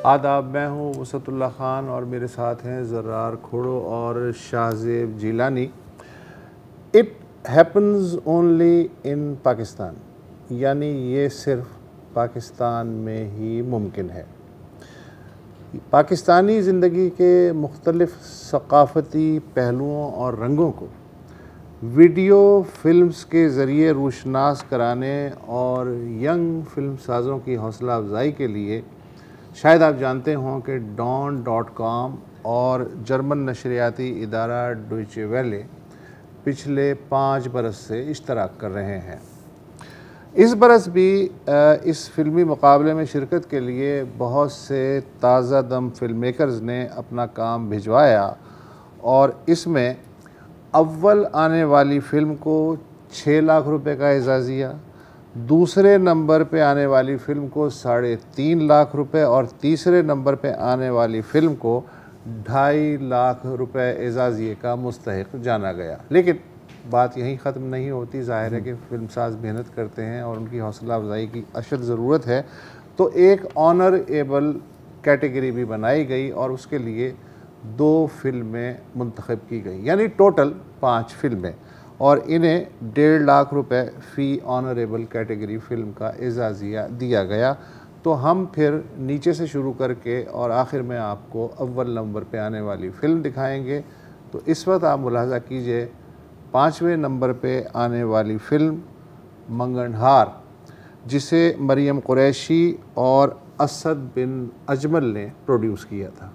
आदाब, मैं हूँ वसतुल्लाह ख़ान और मेरे साथ हैं ज़र्रार खोड़ो और Shahzeb Jilani. It happens only in Pakistan, यानी ये सिर्फ पाकिस्तान में ही मुमकिन है। पाकिस्तानी ज़िंदगी के मुख्तलिफ़ सक़ाफ़ती पहलुओं और रंगों को वीडियो फिल्म्स के ज़रिए रोशनास कराने और यंग फिल्म साज़ों की हौसला अफजाई के लिए शायद आप जानते हों कि dawn.com और जर्मन नशरियाती इदारा डॉयचे वेले पिछले 5 बरस से इश्तराक कर रहे हैं। इस बरस भी इस फिल्मी मुकाबले में शिरकत के लिए बहुत से ताज़ा दम फिल्म मेकर्स ने अपना काम भिजवाया और इसमें अव्वल आने वाली फ़िल्म को 6 लाख रुपए का एजाज़िया, दूसरे नंबर पे आने वाली फ़िल्म को 3.5 लाख रुपए और तीसरे नंबर पे आने वाली फ़िल्म को 2.5 लाख रुपए एजाज़िए का मुस्तहिक जाना गया। लेकिन बात यहीं ख़त्म नहीं होती। ज़ाहिर है कि फ़िल्मसाज मेहनत करते हैं और उनकी हौसला अफजाई की अशद ज़रूरत है, तो एक ऑनरेबल कैटेगरी भी बनाई गई और उसके लिए 2 फिल्में मुंतखब की गई, यानी टोटल 5 फिल्में, और इन्हें 1.5 लाख रुपए फ़ी ऑनरेबल कैटेगरी फ़िल्म का एजाज़िया दिया गया। तो हम फिर नीचे से शुरू करके और आखिर में आपको अव्वल नंबर पे आने वाली फ़िल्म दिखाएंगे। तो इस वक्त आप मुलाहज़ा कीजिए, 5वें नंबर पे आने वाली फ़िल्म मंगनहार, जिसे मरियम कुरैशी और असद बिन अजमल ने प्रोड्यूस किया था।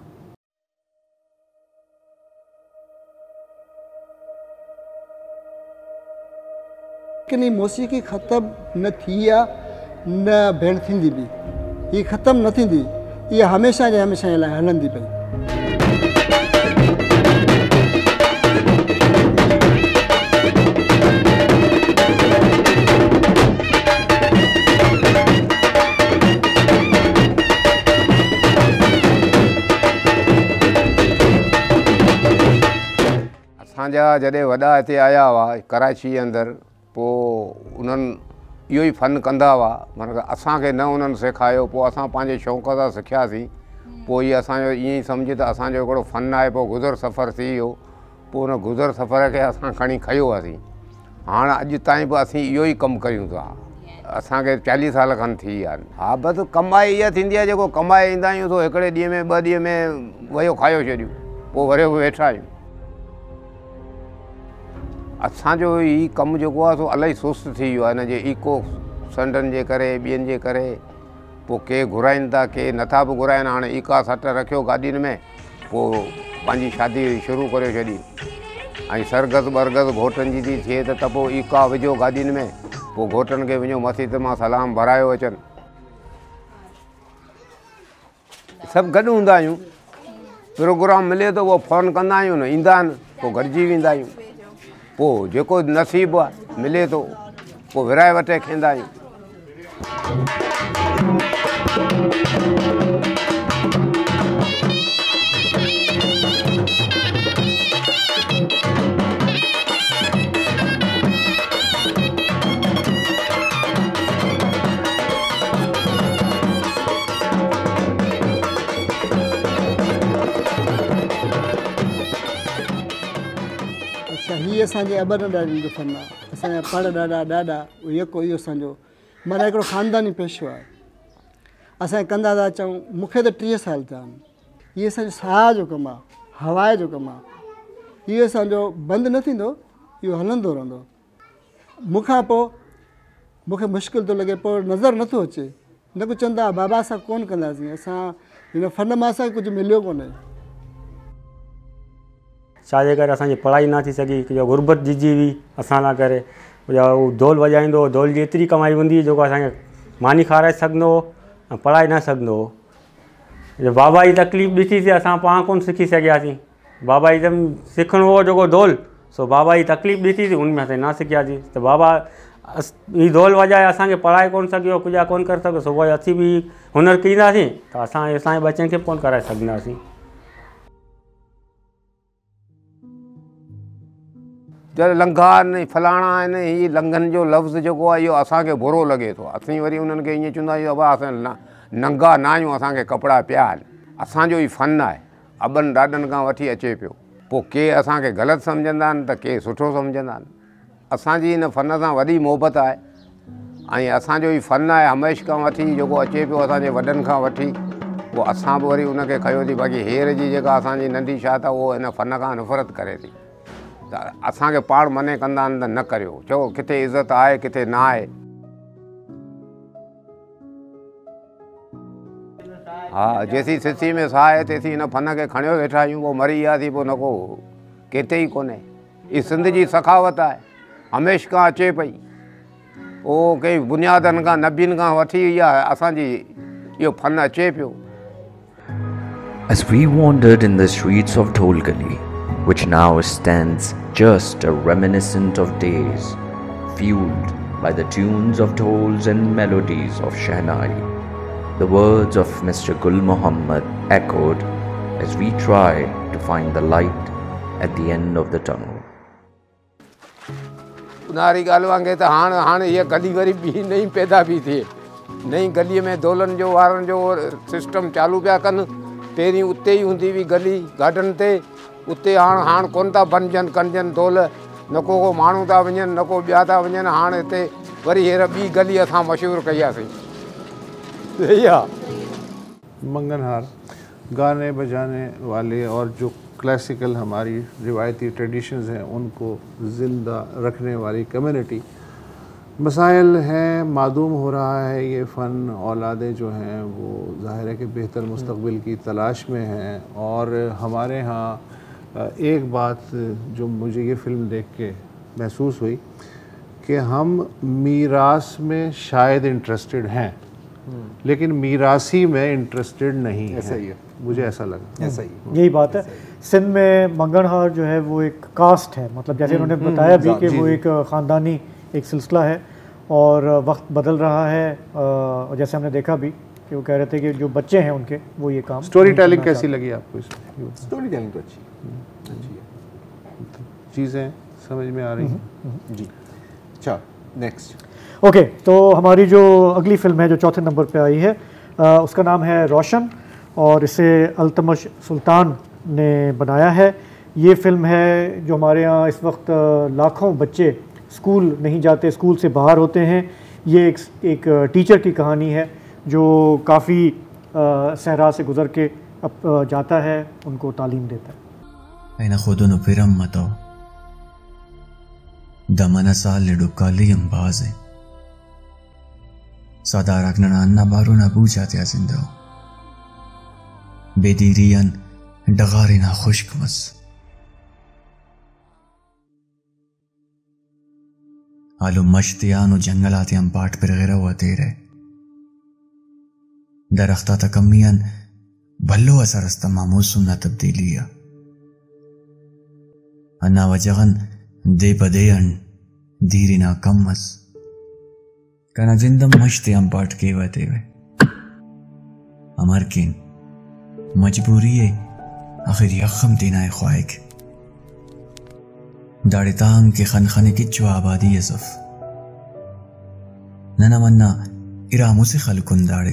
लेकिन मौसीक़ी ख़त्म न थी आहे न भेण थींदी बि। हीअ ख़त्म न थींदी, इहा हमेशह जे हमेशह लाइ हलंदी पई। असांजा जॾहिं वॾा हिते आया हुआ कराची अंदरि, पोइ उन्हनि इहो ई फ़न कंदा हुआ, माना असांखे न उन्हनि सेखारियो, पोइ असां पंहिंजे शौक़ सां सिखियासीं। पोइ इहे असांजो ईअं ई सम्झि त असांजो हिकिड़ो फ़न आहे, पोइ गुज़र सफ़र थी वियो। पोइ उन गुज़र सफ़र खे असां खणी खयो हुआसीं। हाणे अॼु ताईं बि असीं इहो ई कमु कयूं था। असांखे 40 साल खनि थी विया आहिनि। हा, बसि कमाई इहा थींदी आहे, जेको कमाए ईंदा आहियूं तो हिकिड़े ॾींहं में 2 ॾींहं में वयो खायो छॾियूं, पोइ वरी बि वेठा आहियूं। असांजो ही कमु जेको आहे सो इलाही सुस्त थी वियो आहे हिन जे इको संडनि जे करे, ॿियनि जे करे। पोइ के घुराइनि था, के नथा बि घुराइनि। हाणे इका सट रखियो गाॾियुनि में, पोइ पंहिंजी शादी शुरू करे छॾी। ऐं सरगस बरगस घोटनि जी थी थिए त पोइ इका विझो गाॾियुनि में, पोइ घोटनि खे वञो मसीत मां सलाम भरायो अचनि। सभु गॾु हूंदा आहियूं, प्रोग्राम मिले थो उहो फ़ोन कंदा आहियूं, न ईंदा आहिनि, पोइ गॾिजी वेंदा आहियूं। पोइ जेको नसीबु आहे मिले थो, पोइ विराए वठे खेंदा आहियूं। अच्छा, हीअ असांजे अॿ ॾाॾनि जो फ़न आहे। असांजा पर ॾाॾा इहो असांजो माना हिकिड़ो ख़ानदानी पेशो आहे। असां कंदा था अचूं। मूंखे त 30 साल थिया आहिनि। हीअ असांजो साह जो कमु आहे, हवा जो कमु आहे। इहो असांजो बंदि न थींदो, इहो हलंदो रहंदो। मूंखां पोइ मूंखे मुश्किल थो लॻे, पोइ नज़र नथो अचे। न कुझु चवंदा बाबा असां कोन कंदासीं, असां हिन फ़न मां असांखे कुझु मिलियो कोन्हे। छाजे करे असांजी पढ़ाई न थी सघी, जो गुरबत ॾिजी हुई असां लाइ करे। उहो ढोल वॼाईंदो हो, ढोल जी एतिरी कमाई हूंदी हुई जेको असांखे मानी खाराए सघंदो हो ऐं पढ़ाए न सघंदो हो। जो बाबा जी तकलीफ़ ॾिठीसीं, असां पाण कोन सिखी सघियासीं। बाबा जी सिखणो हो जेको ढोल, सो बाबा जी तकलीफ़ ॾिठीसीं, उनमें असां न सिखियासीं। त बाबा ही ढोल वॼाए असांखे पढ़ाए कोन सघियो, कुझु कोन करे सघियो, सुबुह जो असीं बि हुनर कींदासीं त असांजे बच्चनि खे बि कोन कराए सघंदासीं। जॾहिं लंघा आहिनि, फलाणा आहिनि, हीअ लंघनि जो लफ़्ज़ जेको आहे इहो असांखे बुरो लॻे थो। असीं वरी उन्हनि खे ईअं चवंदा आहियूं, बाबा असां नंगा न आहियूं, असांखे कपिड़ा पिया आहिनि, असांजो ई फ़न आहे, अॿनि ॾाॾनि खां वठी अचे पियो। पोइ के असांखे ग़लति सम्झंदा आहिनि त के सुठो सम्झंदा आहिनि। असांजी हिन फ़न सां वॾी मोहबत आहे ऐं असांजो ई फ़न आहे हमेशह खां वठी जेको अचे पियो असांजे वॾनि खां वठी। पोइ असां बि वरी उनखे खयोसीं। बाक़ी हींअर जी जेका असांजी नंढी शात आहे उहो हिन फ़न खां नफ़रत करे थी। त असांखे पाण मने कंदा आहिनि त न करियो, चओ किथे इज़त आहे किथे न आहे। हा, जेसीं सिसी में साह आहे तेसीं हिन फ़न खे खणियो वेठा आहियूं। पोइ मरी वियासीं पोइ न को किथे ई कोन्हे। हीअ सिंध जी सखावत आहे, हमेशह खां अचे पई। उहो कंहिं बुनियादनि खां नबियुनि खां वठी इहा असांजी इहो फ़न अचे पियो। As we wandered in the streets of Dhol Gali, which now stands just a reminiscent of days, fueled by the tunes of dhols and melodies of Shehnai, the words of Mr. Gul Muhammad echoed as we try to find the light at the end of the tunnel. उन्हारी ॻाल्हि वांगुरु त हाणे हीअ गली worry ॿी नई पैदा बि थिए। नई गलीअ में दौलनि जो वारनि जो सिस्टम चालू पिया कनि। पहिरीं उते ई हूंदी हुई गली गार्डन ते, उते हाणे कोन था बणजनि कनजनि दौल, न को माण्हू था वञनि न को ॿिया था वञनि। हाणे हिते वरी हींअर ॿी गली असां मशहूरु कई आहे। सही आहे। मंगनहार गाने बजाने वाले और जो क्लासिकल हमारी रिवायती ट्रेडिशंस हैं उनको ज़िंदा रखने वाली कम्युनिटी। मसाइल हैं, मादूम हो रहा है ये फ़न। औलादें जो हैं वो ज़ाहिर है कि बेहतर मुस्तक़बिल की तलाश में हैं। और हमारे यहाँ एक बात जो मुझे ये फ़िल्म देख के महसूस हुई कि हम मीरास में शायद इंटरेस्टेड हैं लेकिन मीरासी में इंटरेस्टेड नहीं है। ऐसा ही है, मुझे ऐसा लगा। ऐसा ही यही बात है। सिंध में मंगनहार जो है वो एक कास्ट है, मतलब जैसे उन्होंने बताया भी कि वो एक ख़ानदानी एक सिलसिला है और वक्त बदल रहा है। और जैसे हमने देखा भी कि वो कह रहे थे कि जो बच्चे हैं उनके वो ये काम। स्टोरी टेलिंग कैसी लगी आपको इसमें? स्टोरी टेलिंग तो अच्छी है, चीज़ें समझ में आ रही हैं जी। अच्छा, नेक्स्ट। ओके, तो हमारी जो अगली फ़िल्म है जो चौथे नंबर पे आई है उसका नाम है रोशन और इसे अल्तमश सुल्तान ने बनाया है। ये फ़िल्म है जो हमारे यहाँ इस वक्त लाखों बच्चे स्कूल नहीं जाते, स्कूल से बाहर होते हैं। ये एक टीचर की कहानी है जो काफ़ी सहरा से गुज़र के अब जाता है, उनको तालीम देता है। ऐना खुदुन फिरम मतो दमना साल डुकाली अंबाज है सदा रखना अन्ना बारो ना पूछा त्या जिंदो बेदीरियन डगारे ना खुश्क मस आलू मश्तियान जंगलात हम पाठ पर गिरा हुआ तेरे दरख्ता तकमियन भल्लो असर रस्ता मामूसुम ना तब्दीलिया अन्ना वजगन दे पदेयन धीरी ना कम्मस कना जिंदम मश्ते हम पाठ के वते वे अमरकिन मजबूरी है आखिर यखम देना है ख्वाहिक दाड़े तांग के खनखने की जो आबादी है सफ नना मन्ना इरामों से खलकुन दाड़े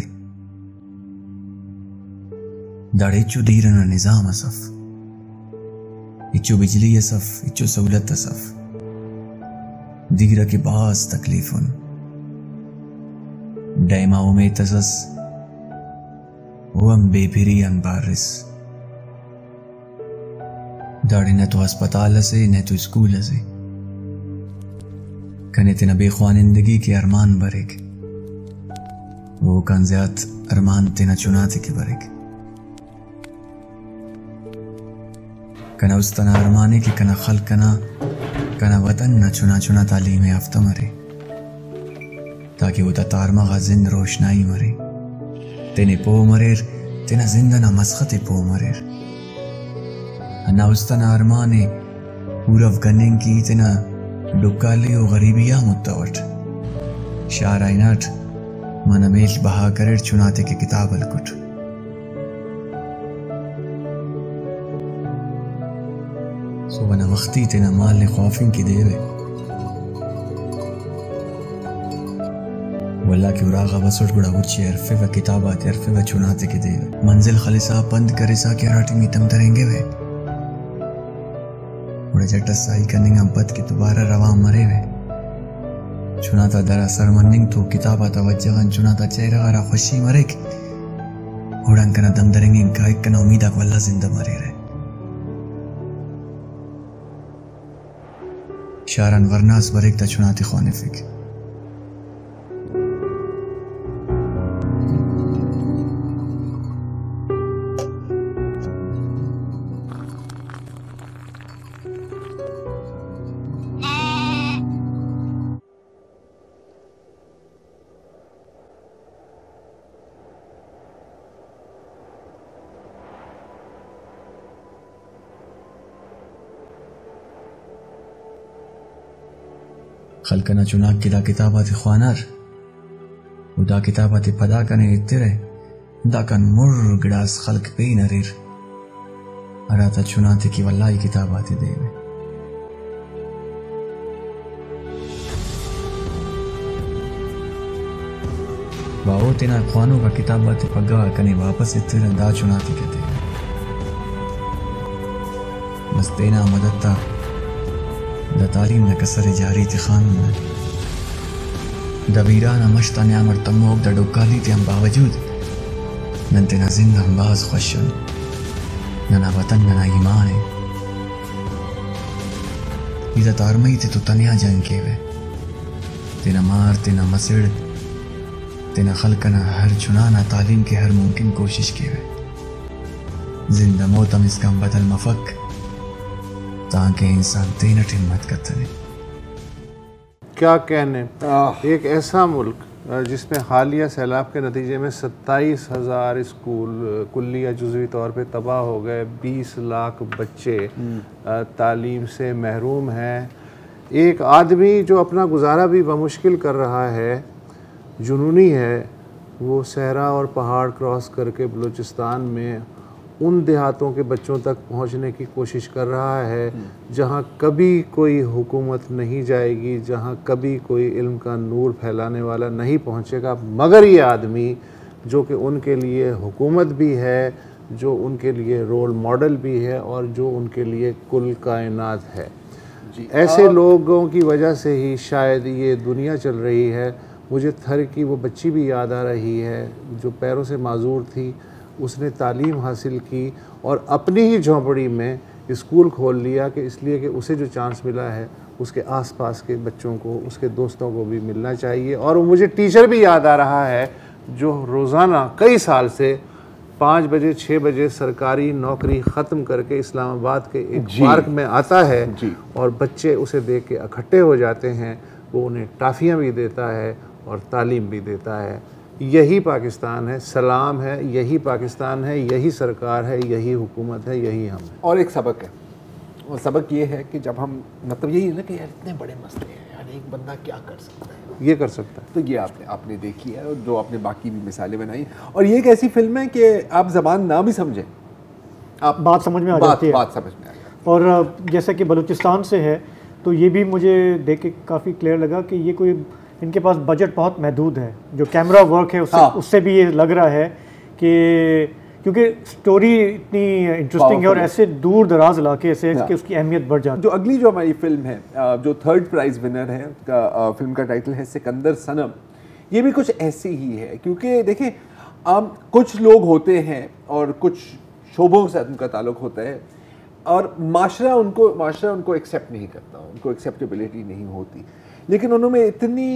दाड़े इच्चू दीरन निजाम असफ इच्चू बिजली असफ इच्चू सहूलत असफ दीरा के बास तकलीफुन डायमाओं में तसस वम बेफिरी अंबारिस दाड़े न तो अस्पताल से न तो स्कूल से कने तेना बेख्वानिंदगी के अरमान बरेक वो कंज़्यात अरमान तेना चुनाते के बरेक कना उस तना अरमाने की कना खल कना वतन न चुना चुना तालीम याफ्ता मरे ताकि वो तारमा गाजिन रोशनाई मरे तेने पो मरेर तेना जिंदना मस्खते पो मरेर अन्ना उस्तना अरमाने पूरव गनिंग की तेना डुकाली और गरीबिया मुत्तवट शार आइनाट मनमेश बहा करेर चुनाते के किताब अलकुट सो बना वक्ती तेना माल ने खौफिन की देवे वल्ला की उरागा वसुट गुड़ा उच्ची अरफे व किताबात अरफे व चुनाते के देव मंजिल खलिसा पंद करेसा के राटी मीतम तरेंगे वे उड़े जट साई कनिंग अंपत की दोबारा रवा मरे वे चुनाता दरा सरमनिंग तो किताबा तवज्जहन चुनाता चेहरा गरा खुशी मरे की उड़न कना दम दरेंगे इनका एक कना उम्मीद को अल्लाह जिंदा मरे रहे शारन वरनास बरेक ता चुनाती खाने फिक खलकना चुनाक की दा किताबात ख्वानार उदा किताबात पदा कने इत्तरे दा कन मुर्गडास खल्क पे नरीर अराता चुनाते की वल्लाई किताबात देवे वाओ तेना ख्वानों का किताबात पगा कने वापस इत्तरे दा चुनाते के देवे बस तेना मददता द तालीम न कसर जारी थी खानून में द वीराना मश्ता न्यामर तमोक द डुकाली थी हम बावजूद नंते न जिंदा हम बाज खुशन नना वतन नना ईमान है इधर तारमई थे तो तनिया जंग के वे तेना मार तेना मसिड़ तेना खलकना हर चुनाना तालीम के हर मुमकिन कोशिश के वे जिंदा मोतम इसका बदल मफक ताकि इंसान तीन हिम्मत करते नहीं। क्या कहने, एक ऐसा मुल्क जिसमें हालिया सैलाब के नतीजे में 27,000 स्कूल कुल्ली या जुज़वी तौर पे तबाह हो गए, 20 लाख बच्चे तालीम से महरूम हैं। एक आदमी जो अपना गुजारा भी बमुश्किल कर रहा है, जुनूनी है, वो सहरा और पहाड़ क्रॉस करके बलूचिस्तान में उन देहातों के बच्चों तक पहुंचने की कोशिश कर रहा है जहां कभी कोई हुकूमत नहीं जाएगी, जहां कभी कोई इल्म का नूर फैलाने वाला नहीं पहुंचेगा, मगर ये आदमी जो कि उनके लिए हुकूमत भी है, जो उनके लिए रोल मॉडल भी है और जो उनके लिए कुल कायनात है। ऐसे लोगों की वजह से ही शायद ये दुनिया चल रही है। मुझे थर की वो बच्ची भी याद आ रही है जो पैरों से माजूर थी, उसने तालीम हासिल की और अपनी ही झोंपड़ी में स्कूल खोल लिया कि इसलिए कि उसे जो चांस मिला है उसके आसपास के बच्चों को, उसके दोस्तों को भी मिलना चाहिए। और मुझे टीचर भी याद आ रहा है जो रोज़ाना कई साल से 5 बजे 6 बजे सरकारी नौकरी ख़त्म करके इस्लामाबाद के एक पार्क में आता है और बच्चे उसे देख के इकट्ठे हो जाते हैं। वो उन्हें टाफ़ियाँ भी देता है और तालीम भी देता है। यही पाकिस्तान है, सलाम है, यही पाकिस्तान है, यही सरकार है, यही हुकूमत है, यही हम है। और एक सबक है, और सबक ये है कि जब हम मतलब यही है ना कि यार इतने बड़े मसले हैं, यार एक बंदा क्या कर सकता है, ये कर सकता है। तो ये आपने देखी है और जो आपने बाकी भी मिसालें बनाई। और ये एक ऐसी फिल्म है कि आप ज़बान ना भी समझें, आप बात समझ में आ जाती है, बात समझ में आ जाती है। और जैसे कि बलूचिस्तान से है तो ये भी मुझे देख के काफ़ी क्लियर लगा कि ये कोई इनके पास बजट बहुत महदूद है। जो कैमरा वर्क है उससे भी ये लग रहा है कि क्योंकि स्टोरी इतनी इंटरेस्टिंग है और ऐसे दूर दराज इलाके से कि उसकी अहमियत बढ़ जाती है। जो अगली जो हमारी फिल्म है, जो 3rd प्राइज़ विनर है, फिल्म का टाइटल है सिकंदर सनम। ये भी कुछ ऐसी ही है, क्योंकि देखें कुछ लोग होते हैं और कुछ शोबों से उनका ताल्लुक़ होता है और माशरा उनको एक्सेप्ट नहीं करता, उनको एक्सेप्टेबिलिटी नहीं होती, लेकिन उनमें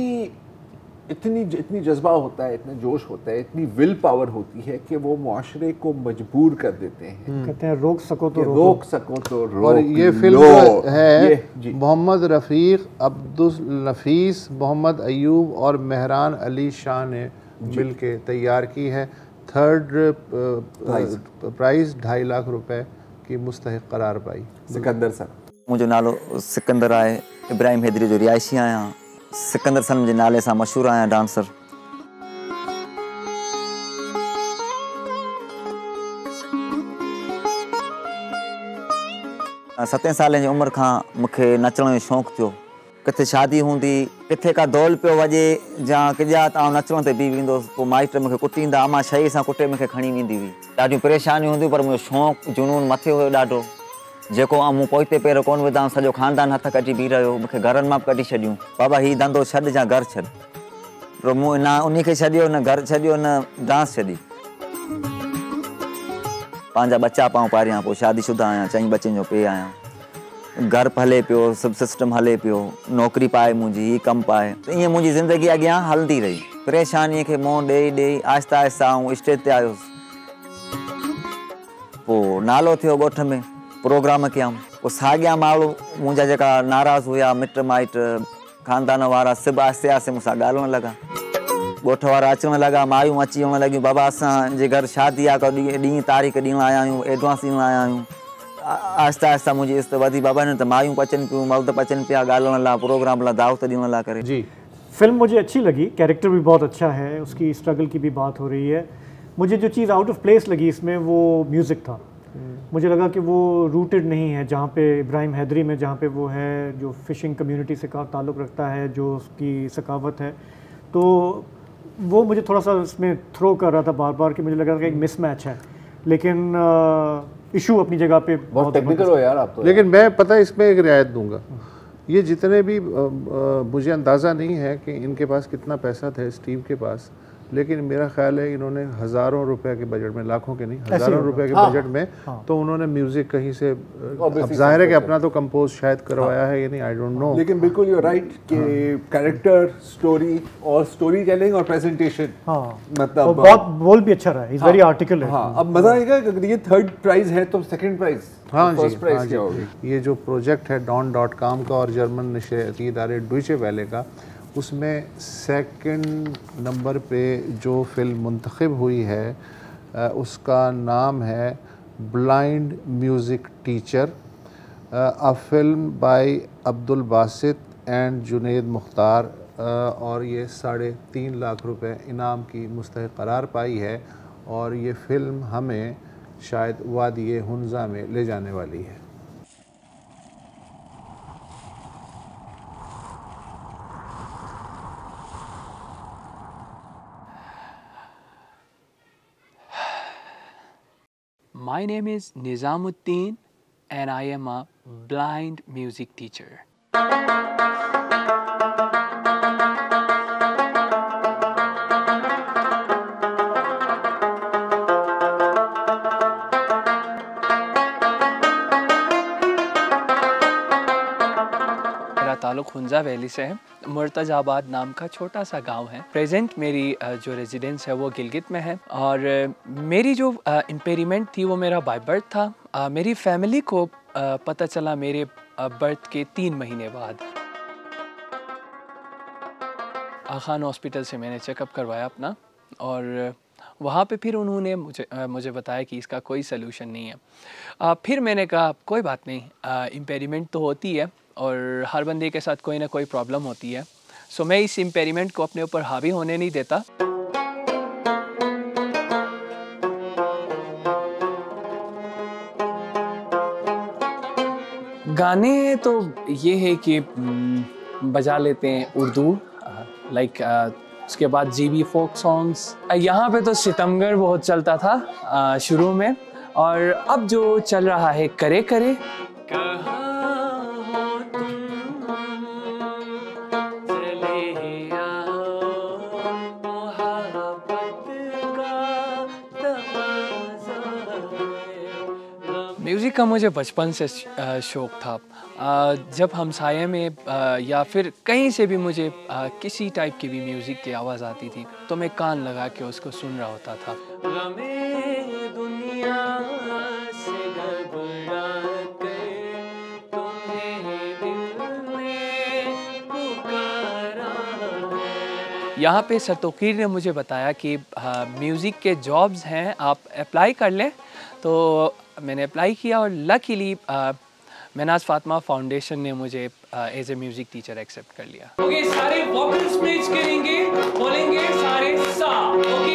इतनी जज्बा होता है, इतना जोश होता है, इतनी विल पावर होती है कि वो मुआशरे को मजबूर कर देते हैं। कहते हैं रोक सको तो रोक। और ये फिल्म है मोहम्मद रफ़ीक, अब्दुल नफीस, मोहम्मद अयूब और मेहरान अली शाह ने मिल के तैयार की है। 3rd प्राइज़ 2.5 लाख रुपए की मुस्तहिक करार पाई। सिकंदर सन मुझो नालो सिकंदर आहे, इब्राहिम हैदरी जो रिहायशी आहियां। सिकंदर सन जे नाले सां मशहूर आहियां डांसर। सतें सालें जी उमिरि खां मूंखे नचण जो शौक़ु थियो। किथे शादी हूंदी, किथे का दौल पियो वॼे या किजा आउं नचण ते बीह वेंदुसि, पोइ माइट मूंखे कुटींदा, अमां शइ सां कुटे मूंखे खणी वेंदी हुई। ॾाढियूं परेशानियूं हूंदियूं, पर मुंहिंजो शौक़ु जुनून मथे हुयो ॾाढो, जेको मूं पोइते पेर कोन विधा, सॼो ख़ानदान हथ कढी बीह रहियो, मूंखे घरनि मां बि कढी छॾियूं, बाबा हीउ धंधो छॾ या घरु छॾ। पर मूं न उन खे छॾियो, न घरु छॾियो, न डांस छॾी। पंहिंजा बच्चा पाऊं पारियां, पोइ शादीशुदा आहियां, 4 बच्चनि जो पीउ आहियां, घरु हले पियो, सभु सिस्टम हले पियो, नौकिरी पाए मुंहिंजी, हीअ कमु पाए, त ईअं मुंहिंजी ज़िंदगी अॻियां हलंदी रही। परेशानीअ खे मुंहुं ॾेई आहिस्ता आहिस्ता आउं स्टेज ते आयुसि, पोइ नालो थियो ॻोठ में, प्रोग्राम कयऊं, पोइ साॻिया माण्हू मुंहिंजा जेका नाराज़ हुया, मिट माइट ख़ानदान वारा, सभु आहिस्ते आहिस्ते मूंसां ॻाल्हाइण लॻा, ॻोठ वारा अचण लॻा, मायूं अची वञण लॻियूं, बाबा असांजे घर शादी आहे, ॾींहुं तारीख़ ॾियण आया आहियूं, एडवांस ॾियण आया आहियूं। आहिस्ता आहिस्ता मुंहिंजी इज़त वधी, बाबा ने त मायूं पचनि पियूं, मर्द पचनि पिया, ॻाल्हाइण लाइ, प्रोग्राम लाइ, दावत ॾियण लाइ करे। जी, फिल्म मुझे अच्छी लगी, कैरेक्टर भी बहुत अच्छा है, उसकी स्ट्रगल की भी बात हो रही है। मुझे जो चीज़ आउट ऑफ प्लेस लगी इसमें वो म्यूज़िक था। मुझे लगा कि वो रूटेड नहीं है जहाँ पे इब्राहिम हैदरी में, जहाँ पे वो है जो फ़िशिंग कम्युनिटी से का ताल्लुक़ रखता है, जो उसकी सकावत है, तो वो मुझे थोड़ा सा इसमें थ्रो कर रहा था बार बार, कि मुझे लगा कि एक मिसमैच है, लेकिन इशू अपनी जगह पे बहुत टेक्निकल हो यार आप तो। लेकिन मैं पता है इसमें एक रियायत दूंगा, ये जितने भी मुझे अंदाज़ा नहीं है कि इनके पास कितना पैसा था स्टीव के पास, लेकिन मेरा ख्याल है इन्होंने हज़ारों रुपए के बजट में, लाखों के नहीं, हज़ारों रुपए के बजट में, तो उन्होंने म्यूज़िक कहीं से, अब जाहिर है कि अपना तो कंपोज शायद करवाया है, ये नहीं, आई डोंट नो। लेकिन बिल्कुल यू राइट कि कैरेक्टर, स्टोरी और स्टोरी टेलिंग और प्रेजेंटेशन, मतलब बहुत बोल भी अच्छा रहा है, इज वेरी आर्टिकुलेट। हाँ, अब मज़ा आएगा, अगर ये 3rd प्राइज़ है तो 2nd प्राइज़, हाँ जी, फर्स्ट प्राइज़ हाँ क्या होगी? ये जो प्रोजेक्ट है don.com का और जर्मन नशरियाती इदारे डॉयचे वेले का, उसमें 2nd नंबर पे जो फिल्म मुंतखब हुई है उसका नाम है blind music teacher, a film by Abdul Basit and Junaid Mukhtar, और ये 3.5 लाख रुपए इनाम की मुस्तहिक करार पाई है, और ये फिल्म हमें शायद वादी हुंजा में ले जाने वाली है। My name is Nizamuddin and I am a blind music teacher. ताल्लुक़ हुंजा वैली से है। मुर्तज़ाबाद नाम का छोटा सा गांव है। प्रेजेंट मेरी जो रेजिडेंस है वो गिलगित में है, और मेरी जो इम्पेयरमेंट थी वो मेरा बाय बर्थ था। मेरी फैमिली को पता चला मेरे बर्थ के 3 महीने बाद। खान हॉस्पिटल से मैंने चेकअप करवाया अपना, और वहाँ पे फिर उन्होंने मुझे बताया कि इसका कोई सलूशन नहीं है। फिर मैंने कहा कोई बात नहीं, इम्पेयरमेंट तो होती है और हर बंदे के साथ कोई ना कोई प्रॉब्लम होती है, सो मैं इस इम्पेयरमेंट को अपने ऊपर हावी होने नहीं देता। गाने तो ये है कि बजा लेते हैं उर्दू, लाइक उसके बाद जीबी फोक सॉन्ग्स। यहाँ पे तो सितमगर बहुत चलता था शुरू में, और अब जो चल रहा है करे करे। म्यूज़िक का मुझे बचपन से शौक़ था। जब हमसाये में या फिर कहीं से भी मुझे किसी टाइप की भी म्यूज़िक की आवाज़ आती थी तो मैं कान लगा के उसको सुन रहा होता था। यहाँ पे सरतोकीर ने मुझे बताया कि म्यूज़िक के जॉब्स हैं, आप अप्लाई कर लें। तो मैंने अप्लाई किया और लकीली महनाज फातिमा फाउंडेशन ने मुझे as a music teacher accept कर लिया। ओके, सारे वोकल्स प्लेज करेंगे, बोलेंगे सारे सा। ओके,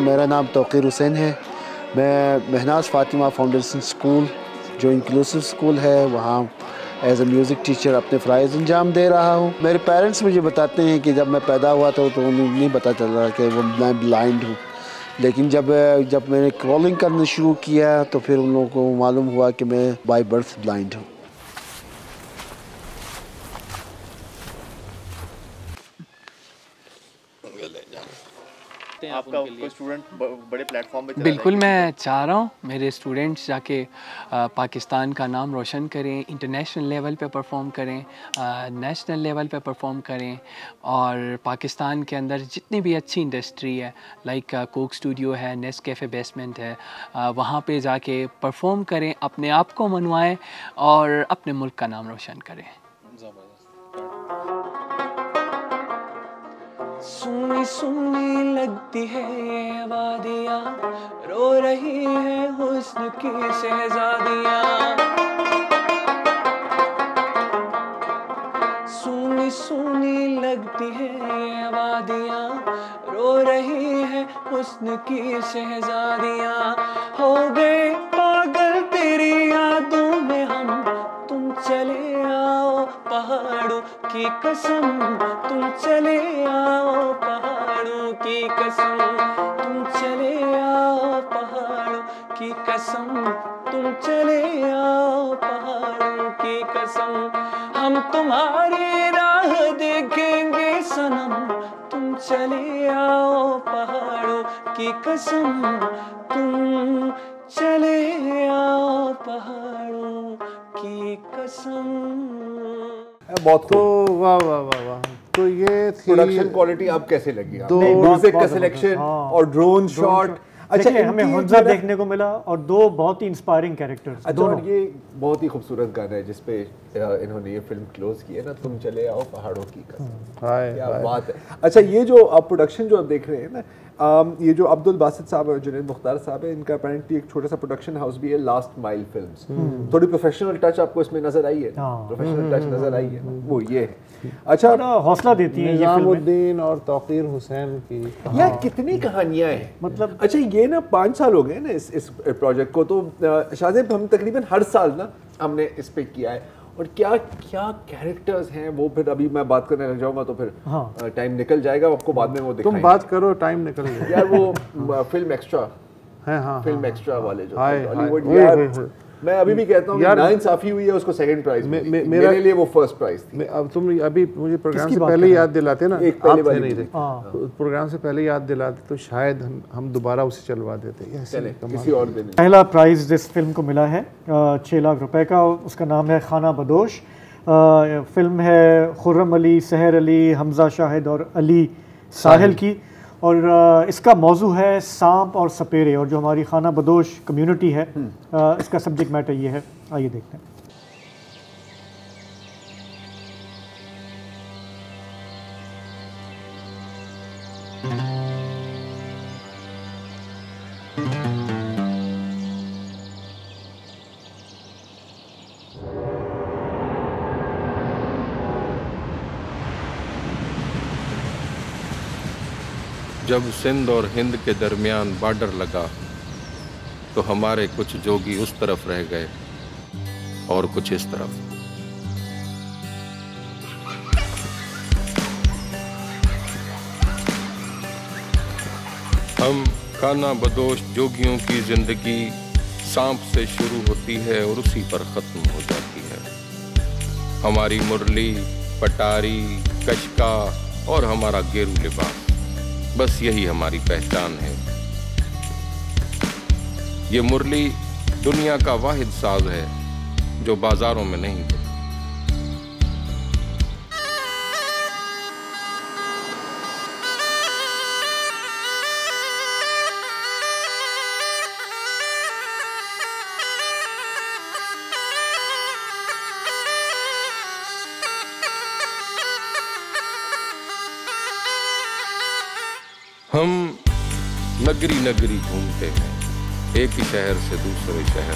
मेरा नाम तौक़ीर हुसैन है। मैं महनाज फ़ातिमा फाउंडेशन स्कूल जो इंक्लूसिव स्कूल है वहाँ एज ए म्यूज़िक टीचर अपने फ़राइज़ अंजाम दे रहा हूँ। मेरे पेरेंट्स मुझे बताते हैं कि जब मैं पैदा हुआ था तो उन्हें नहीं पता चल रहा कि वो मैं ब्लाइंड हूँ, लेकिन जब मैंने क्रॉलिंग करना शुरू किया तो फिर उन लोगों को मालूम हुआ कि मैं बाय बर्थ ब्लाइंड हूँ। आपका कोई स्टूडेंट बड़े प्लेटफॉर्म पे चला बिल्कुल, मैं चाह रहा हूँ मेरे स्टूडेंट्स जाके पाकिस्तान का नाम रोशन करें, इंटरनेशनल लेवल पे परफॉर्म करें, नेशनल लेवल पे परफॉर्म करें, और पाकिस्तान के अंदर जितनी भी अच्छी इंडस्ट्री है लाइक कोक स्टूडियो है, नेस्ट कैफ़े बेसमेंट है, वहाँ पे जाके परफॉर्म करें, अपने आप को मनवाएं और अपने मुल्क का नाम रोशन करें। सुनी सुनी लगती है ये वादियाँ, रो रही है हुस्न की शहज़ादियाँ। सुनी सुनी लगती है ये वादियाँ, रो रही है हुस्न की शहज़ादियाँ। हो गए पागल तेरी यादों में हम, तुम चले आओ पहाड़ों की कसम, तुम चले आओ पहाड़ों की कसम, तुम चले आओ पहाड़ों की कसम, तुम चले आओ पहाड़ों की कसम। हम तुम्हारी राह देखेंगे सनम, तुम चले आओ पहाड़ों की कसम, तुम चले आओ पहाड़ों की कसम। बहुत तो वाह वाह वाह वाह। तो ये थी प्रोडक्शन क्वालिटी आप कैसे लगी? दो म्यूजिक का सिलेक्शन और ड्रोन शॉट। अच्छा, हमें हुंजा देखने को मिला और दो बहुत ही इंस्पायरिंग कैरेक्टर्स। अच्छा, और ये बहुत ही खूबसूरत गाना है जिसपे इन्होंने ये फिल्म क्लोज की है ना, तुम चले आओ पहाड़ों की कसम। क्या बात है। अच्छा, ये जो आप प्रोडक्शन जो आप देख रहे हैं ना, ये जो अब्दुल बासित साहब और जुनैद मुख्तार साहब है, इनका अपेरेंटली एक छोटा सा प्रोडक्शन हाउस भी है, लास्ट माइल फिल्म्स। थोड़ी प्रोफेशनल टच आपको इसमें नजर आई है? प्रोफेशनल टच नजर आई है, वो ये है। अच्छा, हौसला देती है निजामुद्दीन और तौक़ीर हुसैन की। यार कितनी कहानियां हैं, मतलब अच्छा ये ना 5 साल हो गए ना इस प्रोजेक्ट को, तो शाहज़ेब हम तकरीबन हर साल ना हमने इस पे किया है, और क्या क्या कैरेक्टर्स हैं वो फिर अभी मैं बात करने लग जाऊंगा तो फिर टाइम निकल जाएगा, आपको बाद में वो दिखाएंगे। तुम बात करो, टाइम निकल जाएगा। यार वो फिल्म एक्स्ट्रा है, फिल्म एक्स्ट्रा वाले जो हॉलीवुड, यार मैं अभी भी कहता हूँ कि नाइंसाफी हुई है, उसको सेकंड प्राइज मेरे लिए वो फर्स्ट प्राइज थी। अब तुम अभी मुझे प्रोग्राम से पहले याद दिलाते ना, एक पहले वाली नहीं थे, प्रोग्राम से पहले याद दिलाते तो शायद हम दोबारा उसे चलवा देते। किसी और दिन पहला प्राइज जिस फिल्म को मिला है 6 लाख रुपए का, उसका नाम है खाना बदोश। फिल्म है खुर्रम अली, सहर अली, हमजा शाहिद और अली साहिल की, और इसका मौजू है सांप और सपेरे, और जो हमारी खाना बदोश कम्युनिटी है इसका सब्जेक्ट मैटर ये है। आइए देखते हैं। जब सिंध और हिंद के दरमियान बॉर्डर लगा तो हमारे कुछ जोगी उस तरफ रह गए और कुछ इस तरफ। हम खाना बदोश जोगियों की जिंदगी सांप से शुरू होती है और उसी पर खत्म हो जाती है। हमारी मुरली, पटारी, कशका और हमारा गेरू लिबास, बस यही हमारी पहचान है। ये मुरली दुनिया का वाहिद साज है जो बाजारों में नहीं है। हम नगरी नगरी घूमते हैं, एक ही शहर से दूसरे शहर,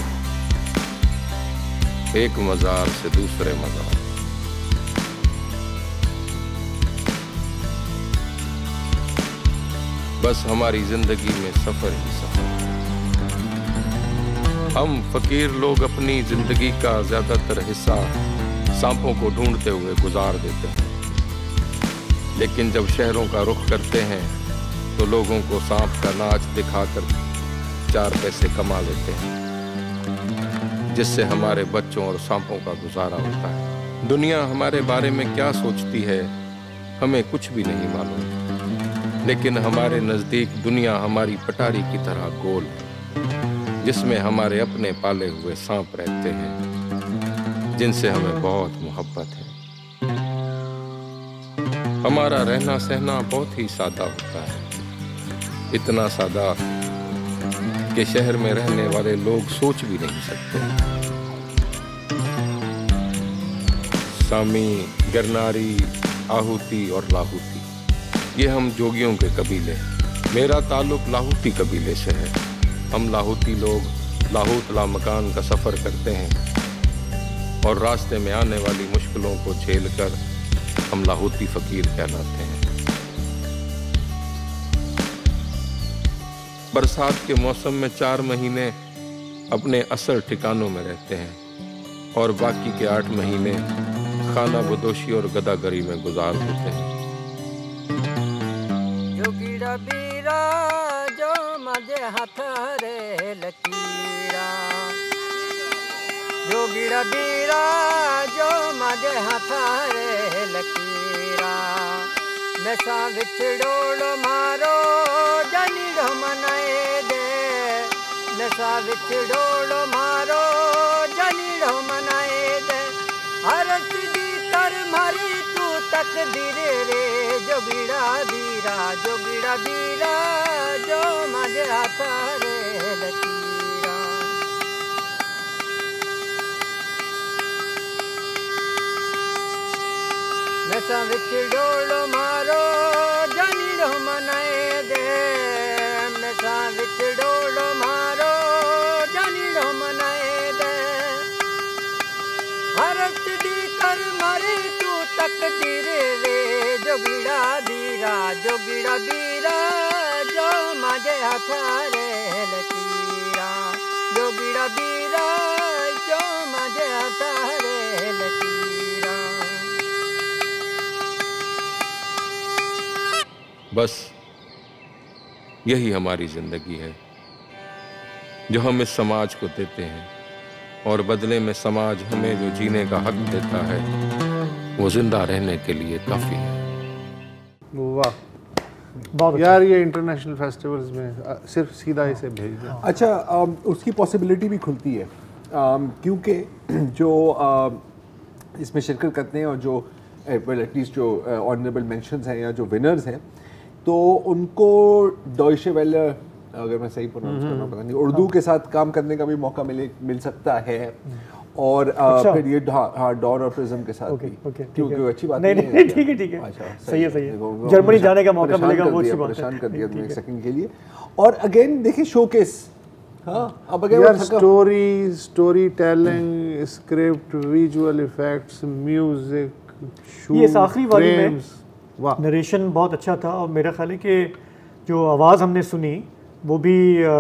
एक मज़ार से दूसरे मज़ार। बस हमारी जिंदगी में सफर ही सफर। हम फकीर लोग अपनी जिंदगी का ज्यादातर हिस्सा सांपों को ढूंढते हुए गुजार देते हैं, लेकिन जब शहरों का रुख करते हैं तो लोगों को सांप का नाच दिखाकर 4 पैसे कमा लेते हैं, जिससे हमारे बच्चों और सांपों का गुजारा होता है। दुनिया हमारे बारे में क्या सोचती है हमें कुछ भी नहीं मालूम, लेकिन हमारे नजदीक दुनिया हमारी पटारी की तरह गोल है, जिसमें हमारे अपने पाले हुए सांप रहते हैं, जिनसे हमें बहुत मोहब्बत है। हमारा रहना सहना बहुत ही सादा होता है, इतना सादा कि शहर में रहने वाले लोग सोच भी नहीं सकते। सामी, गरनारी, आहुति और लाहौती, ये हम जोगियों के कबीले हैं। मेरा ताल्लुक लाहौती कबीले से है। हम लाहौती लोग लाहौत लामकान का सफ़र करते हैं और रास्ते में आने वाली मुश्किलों को झेलकर हम लाहौती फ़कीर कहलाते हैं। बरसात के मौसम में 4 महीने अपने असल ठिकानों में रहते हैं और बाकी के 8 महीने खाना बदोशी और गदागरी में गुजार देते हैं। जोगीरा बीरा जो मजे हाथ रे लकीरा, जोगीरा बीरा जो मजे हाथ रे लकीरा, नशा विछड़ोड़ मारो जनीड़ो मनाए दे, नशा विछड़ोड़ मारो जनीड़ो मनाए दे, हर सिदी कर मारी तू तकदीर रे, जोगीरा बीरा जो मजे हाथ रे लकीरा। नशा विछड़ोड़ मारो जनीड़ो मनाए दे, नशा विछड़ोड़ मारो जनीड़ो मनाए दे, हरत दी कर मारी तू तकदीर रे, जोगीरा बीरा जो मजे हाथ रे लकीरा, जोगीरा बीरा जो मजे हाथ रे लकीरा। बस यही हमारी जिंदगी है जो हम इस समाज को देते हैं, और बदले में समाज हमें जो जीने का हक देता है वो जिंदा रहने के लिए काफ़ी है। वाह यार, ये इंटरनेशनल फेस्टिवल्स में सिर्फ सीधा इसे भेज दें। अच्छा, उसकी पॉसिबिलिटी भी खुलती है क्योंकि जो इसमें शिरकत करते हैं और जो एटलीस्ट जो ऑनरेबल मेंशंस हैं या जो विनर्स हैं, तो उनको डॉइचे वेले, अगर मैं सही प्रोनाउंस करना पता नहीं, उर्दू के साथ काम करने का भी मौका मिल सकता है, और अच्छा। फिर ये डॉन और प्रिज्म के साथ भी, क्योंकि अच्छी बात नहीं, ठीक है, अच्छा, सही है। जर्मनी जाने का मौका मिलेगा, वो अच्छी बात है। परेशान कर दिया एक सेकंड के लिए। और अगेन देखिए शोकेस, हाँ, अब अगेन यार storytelling, script, visual effects, music, shoot, ये आखिरी वाली में नरेशन बहुत अच्छा था, और मेरा ख्याल है कि जो आवाज़ हमने सुनी वो भी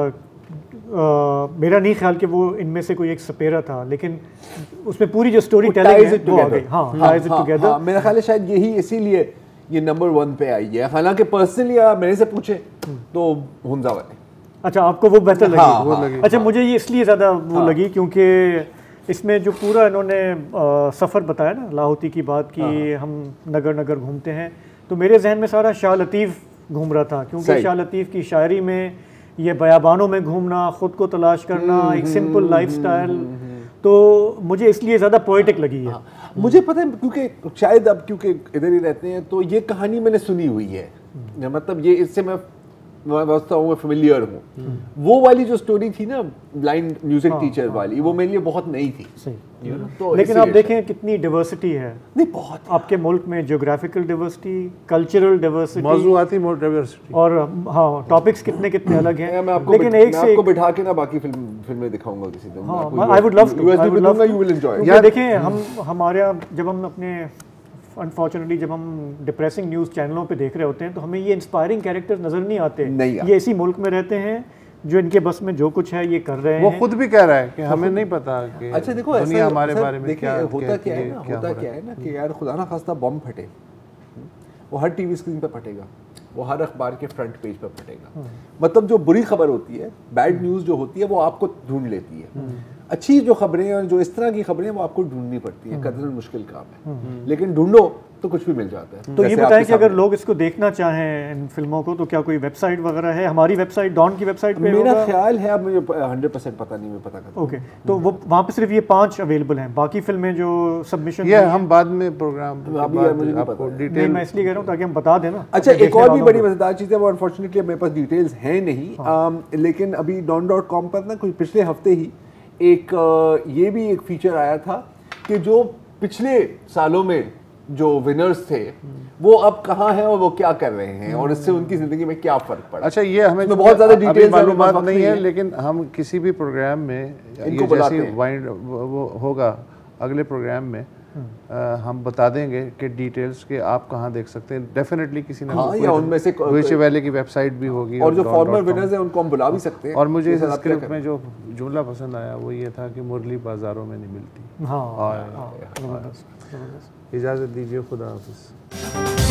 मेरा नहीं ख्याल कि वो इनमें से कोई एक सपेरा था, लेकिन उसमें पूरी जो स्टोरी टेलिंग है वो आ गई। हाँ, टाइज इट टुगेदर। मेरा ख्याल है शायद यही इसीलिए ये नंबर 1 पे आई है। हालांकि पर्सनली आप मेरे से पूछे तो हुंजा वाले। अच्छा, आपको वो बेहतर लगी? हाँ, वो लगी। अच्छा, मुझे ये इसलिए ज़्यादा वो लगी क्योंकि इसमें जो पूरा इन्होंने सफ़र बताया ना, लाहौती की बात की, हम नगर नगर घूमते हैं, तो मेरे जहन में सारा शाह लतीफ़ घूम रहा था, क्योंकि शाह लतीफ़ की शायरी में ये बयाबानों में घूमना, ख़ुद को तलाश करना, एक सिंपल लाइफस्टाइल, तो मुझे इसलिए ज़्यादा पोएटिक लगी है। मुझे पता है, क्योंकि शायद अब क्योंकि इधर ही रहते हैं तो ये कहानी मैंने सुनी हुई है, मतलब ये इससे मैं फेमिलियर हूँ। वो वाली जो स्टोरी थी ना, ब्लाइंड म्यूजिक टीचर वाली, वो मेरे लिए बहुत नई थी। तो लेकिन आप देखें कितनी डाइवर्सिटी है। नहीं, बहुत आपके मुल्क में ज्योग्राफिकल डाइवर्सिटी, कल्चरल डाइवर्सिटी, मौजूआती डाइवर्सिटी, और हाँ, टॉपिक्स कितने अलग हैं। लेकिन एक से आपको बिठा के ना बाकी फिल्में दिखाऊंगा किसी दिन। हाँ, I would love to, you will enjoy. यार देखें, हमारे जब हम अपने अनफॉर्चुनेटली जब हम डिप्रेसिंग न्यूज़ चैनलों पे देख रहे होते हैं तो हमें ये इंस्पायरिंग कैरेक्टर्स नज़र नहीं आते। ये इसी मुल्क में रहते हैं जो इनके बस में जो कुछ है ये कर रहे हैं। वो खुद भी कह रहा है कि हमें नहीं पता कि अच्छा देखो दुनिया हमारे बारे में क्या होता क्या है ना कि यार खुदा ना खास्ता बम फटे, वो हर टीवी स्क्रीन पे फटेगा, वो हर अखबार के फ्रंट पेज पर फटेगा। मतलब जो बुरी खबर होती है, बैड न्यूज़ जो होती है वो आपको ढूंढ लेती है। अच्छी जो खबरें और जो इस तरह की खबरें वो आपको ढूंढनी पड़ती है, कदर मुश्किल काम है, लेकिन ढूंढो तो कुछ भी मिल जाता है। तो ये बताएं कि अगर लोग इसको देखना चाहें इन फिल्मों को तो क्या कोई वेबसाइट वगैरह है? हमारी वेबसाइट डॉन की वेबसाइट पे मेरा ख्याल है, अब मुझे 100% पता नहीं, मैं पता करता हूं। ओके, तो वो वहाँ पे सिर्फ ये 5 अवेलेबल हैं, बाकी फिल्में जो सबमिशन ये हम बाद में प्रोग्राम आपको डिटेल मैं इसलिए कह रहा हूँ ताकि हम बता दें ना। अच्छा, एक और भी बड़ी मजेदार चीज़ है, वो अनफॉर्चुनेटली मेरे पास डिटेल्स हैं नहीं, लेकिन अभी don.com पर ना कोई पिछले हफ्ते ही एक ये भी एक फीचर आया था कि जो पिछले सालों में जो विनर्स थे वो अब कहाँ हैं और वो क्या कर रहे हैं और इससे उनकी जिंदगी में क्या फर्क पड़ा। अच्छा, ये हमें बहुत ज्यादा डिटेल्स मालूमात नहीं है, लेकिन हम किसी भी प्रोग्राम में ये जैसे वाइंड वो होगा अगले प्रोग्राम में हम बता देंगे कि डिटेल्स के आप कहाँ देख सकते हैं। डेफिनेटली किसी ना या उनमें से डॉयचे वेले की वेबसाइट भी होगी और जो फॉर्मर विनर्स हैं उनको हम बुला भी सकते हैं। और मुझे इस स्क्रिप्ट में जो जुमला पसंद आया वो ये था कि मुरली बाजारों में नहीं मिलती। इजाज़त दीजिए, खुदा हाफिज़।